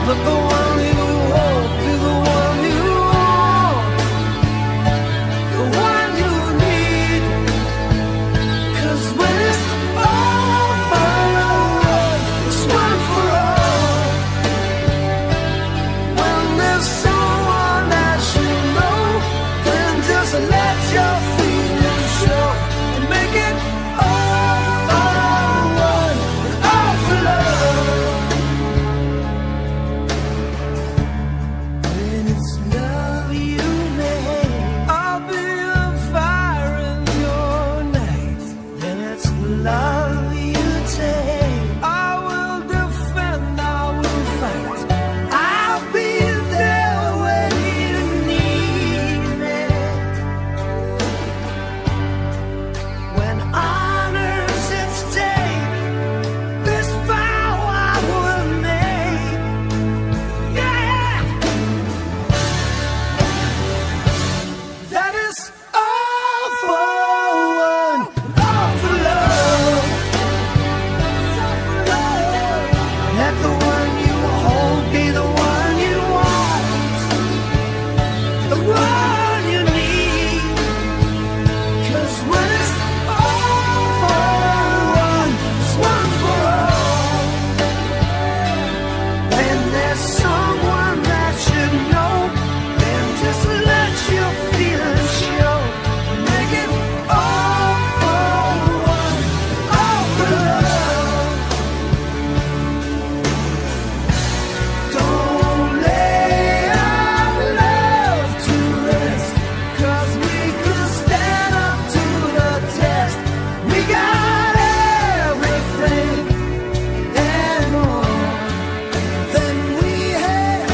Let the one you hold be the one you want, the one you need. 'Cause when it's all for one, it's one for all. When there's someone that you know, then just let your feelings show and make it all for one and all for love. When it's love you make, I'll be the fire in your night. Then it's love you take, I will defend, I will fight. I'll be there when you need me. When honor's at stake, this vow I will make. Yeah, that is all for one, all for love. Let the one you hold be the one you want, the one you need. 'Cause when it's all for one, it's one for all. When there's someone that you know, then just let your feelings show. Make it all for one, all for love. Don't lay our love to rest, 'cause we could stand up to the test. We got everything and more than we had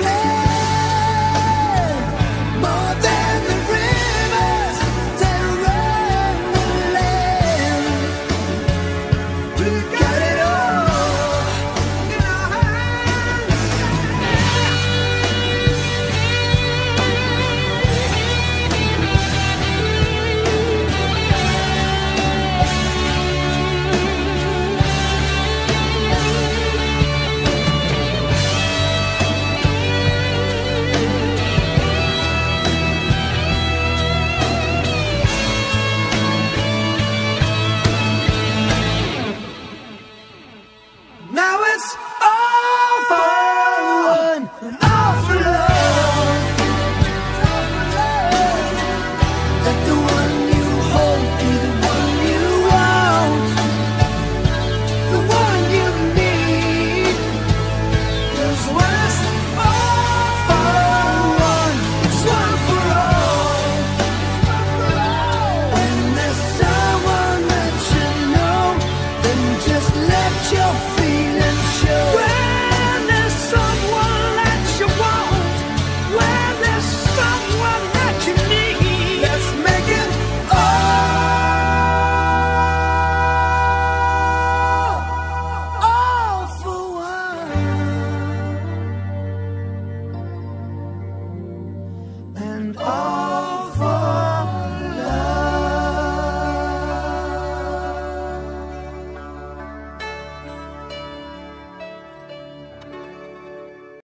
planned, more than the rivers that run the land. We got it all in our hands. Now it's all for one and all for love. Let the one you hold be the one you want, the one you need. 'Cause when